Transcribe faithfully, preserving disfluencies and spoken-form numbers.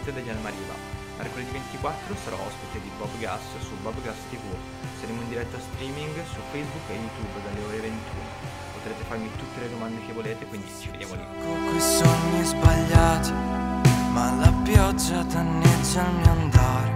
dirette da Gianmariva. Mercoledì ventiquattro sarò ospite di Bob Gas su Bob Gas tivù. Saremo in diretta streaming su Facebook e YouTube dalle ore ventuno. Potrete farmi tutte le domande che volete, quindi ci vediamo lì. Con quei sogni sbagliati, ma la pioggia danneggia il mio andare.